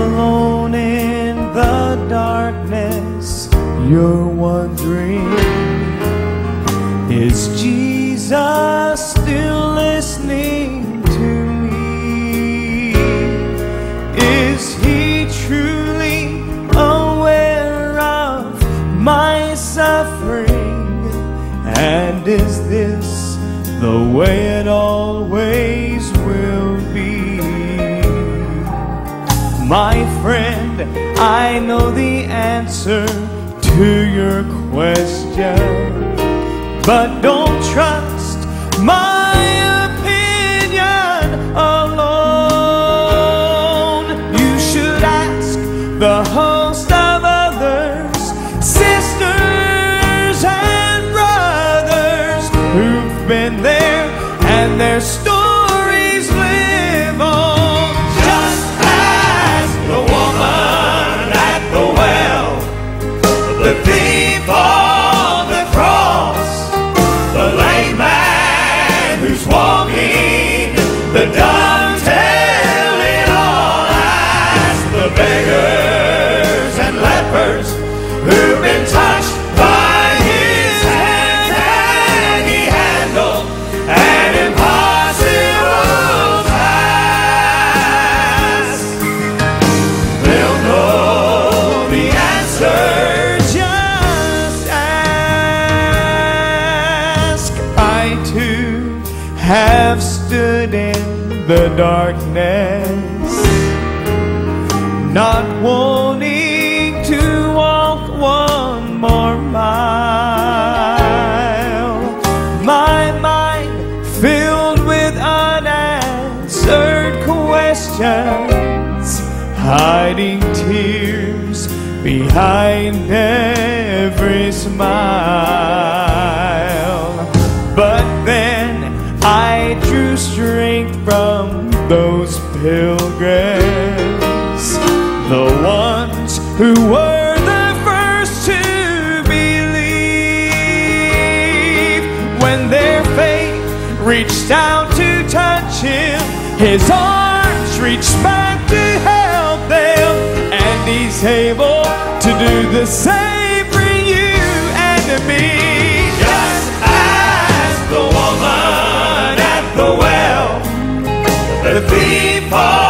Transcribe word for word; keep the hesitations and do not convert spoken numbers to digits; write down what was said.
alone in the darkness, you're wondering, is Jesus still listening to me? Is he truly aware of my suffering? And is this the way it always will be? My friend, I know the answer to your question, but don't trust my opinion alone. You should ask the host of others, sisters and brothers who've been there and their stories live on. Just as the woman at the well, the thief on the cross, the lame man who's walking, the dumb telling all, ask the beggars and lepers who've been touched by his hand. Can he handle an impossible task? They'll know the answer. Just ask. I too have stood in the darkness, not wanting to walk one more mile. My mind filled with unanswered questions, hiding tears behind every smile. But then I drew strength from those pilgrims, the ones who were the first to believe. When their faith reached out to touch him, his arms reached back to help them, and he's able to do the same for you and me. Just as the woman at the well, the thief